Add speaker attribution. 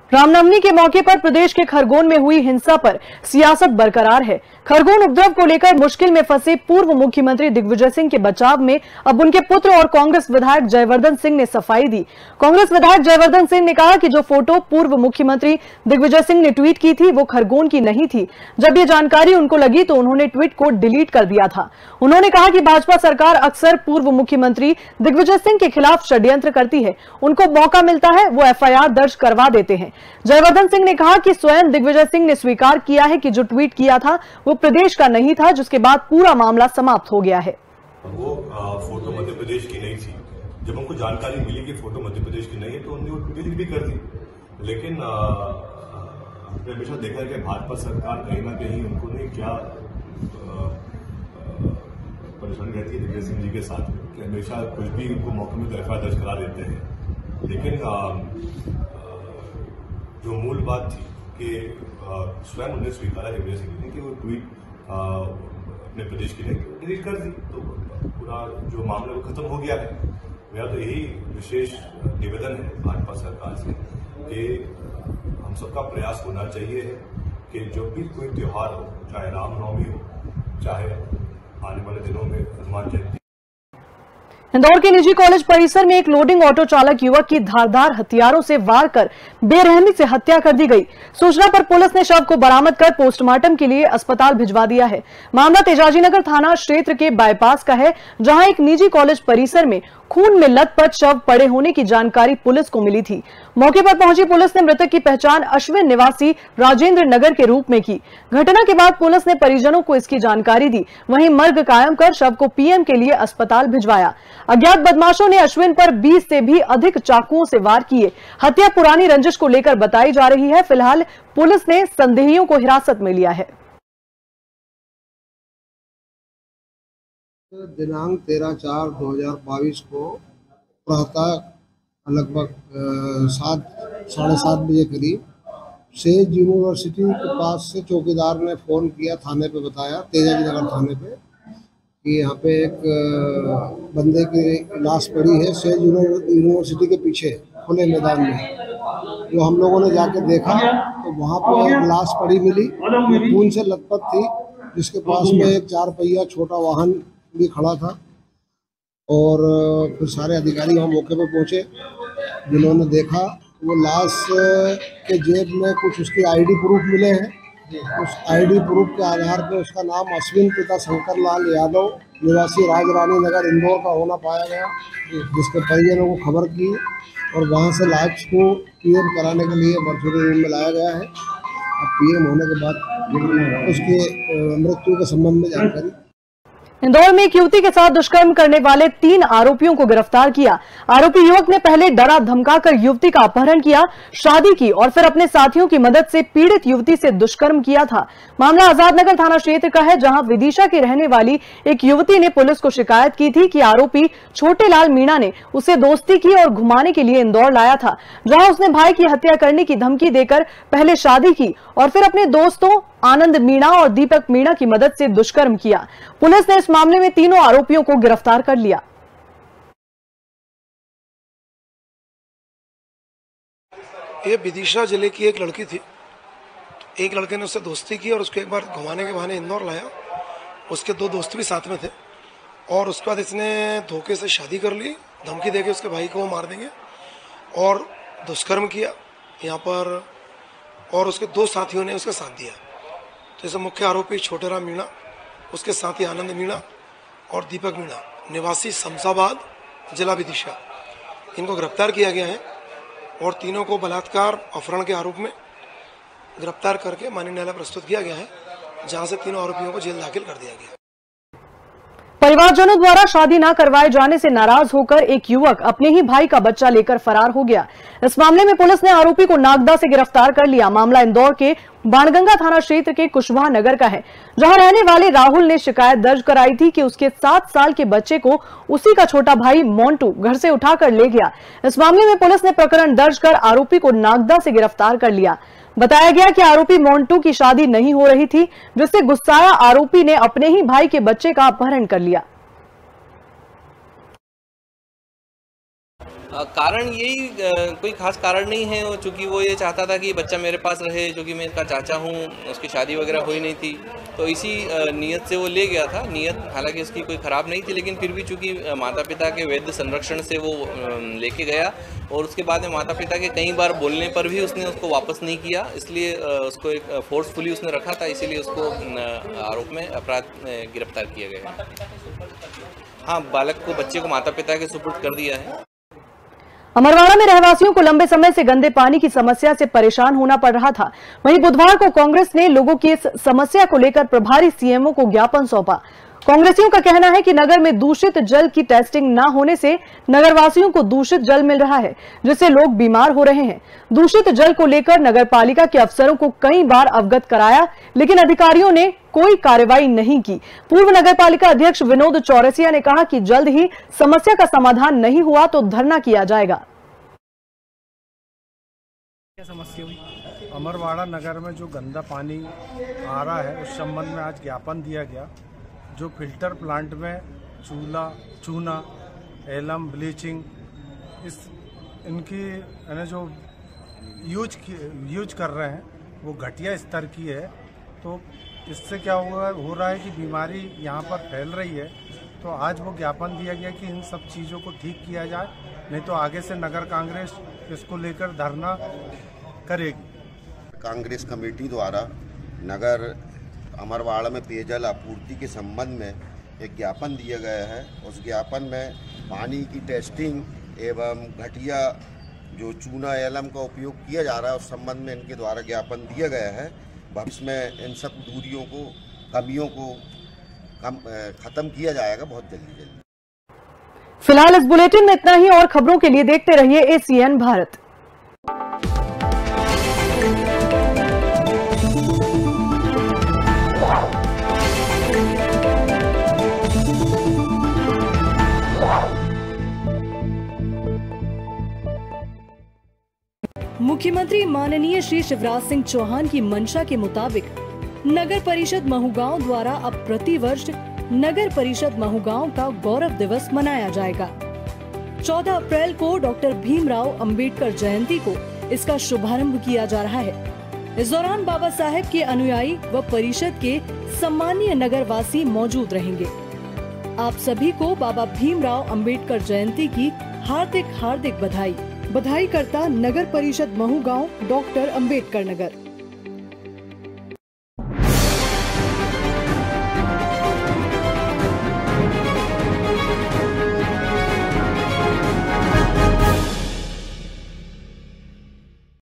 Speaker 1: रामनवमी के मौके पर प्रदेश के खरगोन में हुई हिंसा पर सियासत बरकरार है। खरगोन उपद्रव को लेकर मुश्किल में फंसे पूर्व मुख्यमंत्री दिग्विजय सिंह के बचाव में अब उनके पुत्र और कांग्रेस विधायक जयवर्धन सिंह ने सफाई दी। कांग्रेस विधायक जयवर्धन सिंह ने कहा कि जो फोटो पूर्व मुख्यमंत्री दिग्विजय सिंह ने ट्वीट की थी वो खरगोन की नहीं थी। जब ये जानकारी उनको लगी तो उन्होंने ट्वीट को डिलीट कर दिया था। उन्होंने कहा कि भाजपा सरकार अक्सर पूर्व मुख्यमंत्री दिग्विजय सिंह के खिलाफ षड्यंत्र करती है, उनको मौका मिलता है वो एफआईआर दर्ज करवा देते हैं। जयवर्धन सिंह ने कहा कि स्वयं दिग्विजय सिंह ने स्वीकार किया है कि जो ट्वीट किया था वो प्रदेश का नहीं था, जिसके बाद पूरा मामला समाप्त हो गया है।
Speaker 2: वो फोटो मध्य प्रदेश की नहीं थी। जब हमको जानकारी मिली कि फोटो मध्य प्रदेश की नहीं है तो उन्होंने वो डिलीट भी कर दी। लेकिन हमने हमेशा देखा है कि भाजपा सरकार कहीं ना कहीं उनको नहीं क्या परेशानी रहती है दिग्विजय सिंह जी के साथ कि हमेशा कुछ भी उनको मौके में एफआईआर दर्ज करा देते हैं। लेकिन जो मूल बात थी कि स्वयं उन्होंने स्वीकारा दिग्विजय सिंह ने कि वो ट्वीट अपने प्रदेश की नहीं डिलीट कर दी, तो पूरा जो मामला वो खत्म हो गया है। मेरा तो यही विशेष निवेदन है भाजपा सरकार से कि हम सबका प्रयास होना चाहिए है कि जब भी कोई त्योहार हो, चाहे रामनवमी हो, चाहे आने वाले दिनों में हनुमान जयंती।
Speaker 1: इंदौर के निजी कॉलेज परिसर में एक लोडिंग ऑटो चालक युवक की धारदार हथियारों से वार कर बेरहमी से हत्या कर दी गई। सूचना पर पुलिस ने शव को बरामद कर पोस्टमार्टम के लिए अस्पताल भिजवा दिया है। मामला तेजाजीनगर थाना क्षेत्र के बाईपास का है, जहां एक निजी कॉलेज परिसर में खून में लथपथ शव पड़े होने की जानकारी पुलिस को मिली थी। मौके पर पहुंची पुलिस ने मृतक की पहचान अश्विन निवासी राजेंद्र नगर के रूप में की। घटना के बाद पुलिस ने परिजनों को इसकी जानकारी दी, वहीं मर्ग कायम कर शव को पीएम के लिए अस्पताल भिजवाया। अज्ञात बदमाशों ने अश्विन पर 20 से भी अधिक चाकुओं से वार किए। हत्या पुरानी रंजिश को लेकर बताई जा रही है। फिलहाल पुलिस ने संदेहियों को हिरासत में लिया है।
Speaker 3: दिनांक 13/4/2022 को प्रातः लगभग 7-7:30 बजे करीब सेज यूनिवर्सिटी के पास से चौकीदार ने फ़ोन किया, थाने पे बताया, तेजाजीनगर थाने पे, कि यहाँ पे एक बंदे की लाश पड़ी है सेज यूनिवर्सिटी के पीछे खुले मैदान में। जो हम लोगों ने जाके देखा तो वहाँ पे एक लाश पड़ी मिली, खून से लथपथ थी, जिसके पास में एक 4 पहिया छोटा वाहन भी खड़ा था। और फिर सारे अधिकारी वहाँ मौके पर पहुँचे, जिन्होंने देखा वो लाश के जेब में कुछ उसकी आईडी प्रूफ मिले हैं। उस आईडी प्रूफ के आधार पर उसका नाम अश्विन पिता शंकर लाल यादव निवासी राजरानी नगर इंदौर का होना पाया गया, जिसके परिजनों को खबर की और वहाँ से लाश को पीएम कराने के लिए मर्चुरी रूम में लाया गया है। अब पीएम होने के बाद उसके मृत्यु के संबंध में जानकारी।
Speaker 1: इंदौर में एक युवती के साथ दुष्कर्म करने वाले 3 आरोपियों को गिरफ्तार किया। आरोपी युवक ने पहले डरा धमकाकर युवती का अपहरण किया, शादी की और फिर अपने साथियों की मदद से पीड़ित युवती से दुष्कर्म किया था। मामला आजादनगर थाना क्षेत्र का है, जहां विदिशा की रहने वाली एक युवती ने पुलिस को शिकायत की थी कि आरोपी छोटे लाल मीणा ने उसे दोस्ती की और घुमाने के लिए इंदौर लाया था, जहां उसने भाई की हत्या करने की धमकी देकर पहले शादी की और फिर अपने दोस्तों आनंद मीणा और दीपक मीणा की मदद से दुष्कर्म किया। पुलिस ने इस मामले में तीनों आरोपियों को गिरफ्तार कर लिया।
Speaker 4: ये विदिशा जिले की एक लड़की थी। एक लड़के ने उससे दोस्ती की और उसको एक बार घुमाने के बहाने इंदौर लाया। उसके 2 दोस्त भी साथ में थे और उसके बाद इसने धोखे से शादी कर ली, धमकी देके उसके भाई को वो मार देंगे और दुष्कर्म किया यहाँ पर। और उसके 2 साथियों ने उसका साथ दिया। तो इसे मुख्य आरोपी छोटे राम मीणा, उसके साथी आनंद मीणा और दीपक मीणा निवासी शमशाबाद जिला विदिशा, इनको गिरफ्तार किया गया है और तीनों को बलात्कार अपहरण के आरोप में गिरफ्तार करके माननीय न्यायालय प्रस्तुत किया गया है, जहां से तीनों आरोपियों को जेल दाखिल कर दिया गया।
Speaker 1: परिवारजनों द्वारा शादी न करवाए जाने से नाराज होकर एक युवक अपने ही भाई का बच्चा लेकर फरार हो गया। इस मामले में पुलिस ने आरोपी को नागदा से गिरफ्तार कर लिया। मामला इंदौर के बाणगंगा थाना क्षेत्र के कुशवाहा नगर का है, जहां रहने वाले राहुल ने शिकायत दर्ज कराई थी कि उसके 7 साल के बच्चे को उसी का छोटा भाई मोन्टू घर से उठाकर ले गया। इस मामले में पुलिस ने प्रकरण दर्ज कर आरोपी को नागदा से गिरफ्तार कर लिया। बताया गया कि आरोपी मोन्टू की शादी नहीं हो रही थी, जिससे गुस्साया आरोपी ने अपने ही भाई के बच्चे का अपहरण कर लिया।
Speaker 5: कारण यही कोई खास कारण नहीं है, चूँकि वो ये चाहता था कि बच्चा मेरे पास रहे, जो कि मैं इसका चाचा हूँ, उसकी शादी वगैरह हुई नहीं थी, तो इसी नीयत से वो ले गया था। नीयत हालांकि इसकी कोई ख़राब नहीं थी, लेकिन फिर भी चूँकि माता पिता के वैध संरक्षण से वो लेके गया और उसके बाद में माता पिता के कई बार बोलने पर भी उसने उसको वापस नहीं किया, इसलिए उसको एक फोर्सफुली उसने रखा था, इसीलिए उसको आरोप में अपराध गिरफ्तार किया गया। हाँ, बालक को, बच्चे को माता पिता के सुपुर्द कर दिया है।
Speaker 1: अमरवाड़ा में रहवासियों को लंबे समय से गंदे पानी की समस्या से परेशान होना पड़ रहा था। वहीं बुधवार को कांग्रेस ने लोगों की इस समस्या को लेकर प्रभारी सीएमओ को ज्ञापन सौंपा। कांग्रेसियों का कहना है कि नगर में दूषित जल की टेस्टिंग न होने से नगरवासियों को दूषित जल मिल रहा है, जिससे लोग बीमार हो रहे हैं। दूषित जल को लेकर नगरपालिका के अफसरों को कई बार अवगत कराया, लेकिन अधिकारियों ने कोई कार्रवाई नहीं की। पूर्व नगरपालिका अध्यक्ष विनोद चौरसिया ने कहा कि जल्द ही समस्या का समाधान नहीं हुआ तो धरना किया जाएगा।
Speaker 6: क्या समस्या हुई? अमरवाड़ा नगर में जो गंदा पानी आ रहा है, उस संबंध में आज ज्ञापन दिया गया। जो फिल्टर प्लांट में चूना, एलम, ब्लीचिंग, इनकी जो यूज कर रहे हैं वो घटिया स्तर की है, तो इससे क्या हो रहा है कि बीमारी यहाँ पर फैल रही है। तो आज वो ज्ञापन दिया गया कि इन सब चीज़ों को ठीक किया जाए, नहीं तो आगे से नगर कांग्रेस इसको लेकर धरना करेगी।
Speaker 7: कांग्रेस कमेटी द्वारा नगर अमरवाड़ा में पेयजल आपूर्ति के संबंध में एक ज्ञापन दिया गया है। उस ज्ञापन में पानी की टेस्टिंग एवं घटिया जो चूना एलम का उपयोग किया जा रहा है, उस संबंध में इनके द्वारा ज्ञापन दिया गया है। भविष्य में इन सब दूरियों को, कमियों को खत्म किया जाएगा बहुत जल्दी।
Speaker 1: फिलहाल इस बुलेटिन में इतना ही, और खबरों के लिए देखते रहिए ACN भारत। मुख्यमंत्री माननीय श्री शिवराज सिंह चौहान की मंशा के मुताबिक नगर परिषद महूगांव द्वारा अब प्रतिवर्ष नगर परिषद महूगांव का गौरव दिवस मनाया जाएगा। 14 अप्रैल को डॉक्टर भीमराव अंबेडकर जयंती को इसका शुभारंभ किया जा रहा है। इस दौरान बाबा साहेब के अनुयायी व परिषद के सम्मानीय नगरवासी मौजूद रहेंगे। आप सभी को बाबा भीमराव अंबेडकर जयंती की हार्दिक बधाई करता नगर परिषद महूगांव, डॉक्टर अंबेडकर नगर।